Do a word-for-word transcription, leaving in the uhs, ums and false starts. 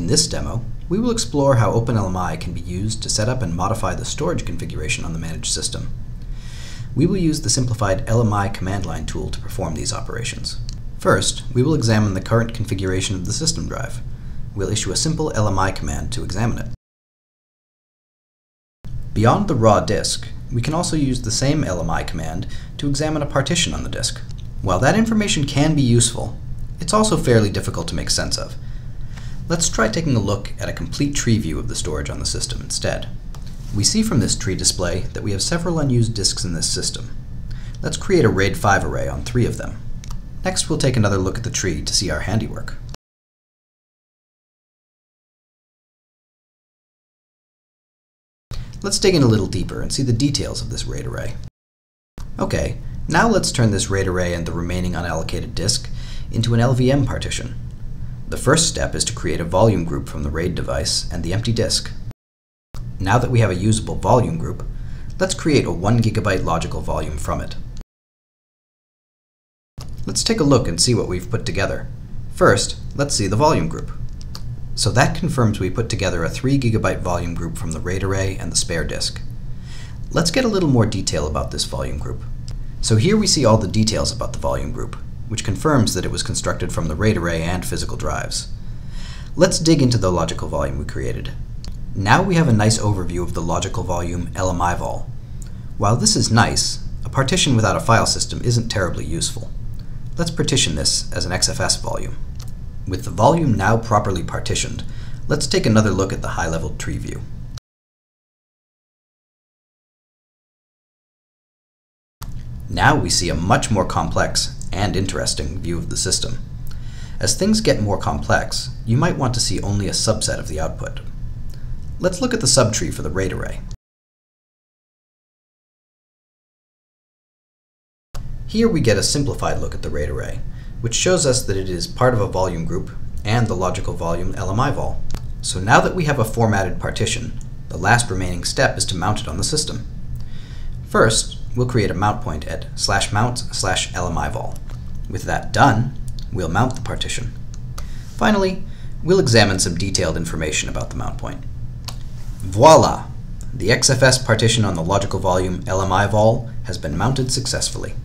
In this demo, we will explore how OpenLMI can be used to set up and modify the storage configuration on the managed system. We will use the simplified L M I command line tool to perform these operations. First, we will examine the current configuration of the system drive. We'll issue a simple L M I command to examine it. Beyond the raw disk, we can also use the same L M I command to examine a partition on the disk. While that information can be useful, it's also fairly difficult to make sense of. Let's try taking a look at a complete tree view of the storage on the system instead. We see from this tree display that we have several unused disks in this system. Let's create a RAID five array on three of them. Next, we'll take another look at the tree to see our handiwork. Let's dig in a little deeper and see the details of this RAID array. Okay, now let's turn this RAID array and the remaining unallocated disk into an L V M partition. The first step is to create a volume group from the RAID device and the empty disk. Now that we have a usable volume group, let's create a one gigabyte logical volume from it. Let's take a look and see what we've put together. First, let's see the volume group. So that confirms we put together a three gigabyte volume group from the RAID array and the spare disk. Let's get a little more detail about this volume group. So here we see all the details about the volume group, which confirms that it was constructed from the RAID array and physical drives. Let's dig into the logical volume we created. Now we have a nice overview of the logical volume L M I vol. While this is nice, a partition without a file system isn't terribly useful. Let's partition this as an X F S volume. With the volume now properly partitioned, let's take another look at the high-level tree view. Now we see a much more complex and interesting view of the system. As things get more complex, you might want to see only a subset of the output. Let's look at the subtree for the RAID array. Here we get a simplified look at the RAID array, which shows us that it is part of a volume group and the logical volume L M I vol. So now that we have a formatted partition, the last remaining step is to mount it on the system. First, we'll create a mount point at slash mount slash L M I vol. With that done, we'll mount the partition. Finally, we'll examine some detailed information about the mount point. Voila! The X F S partition on the logical volume L M I vol has been mounted successfully.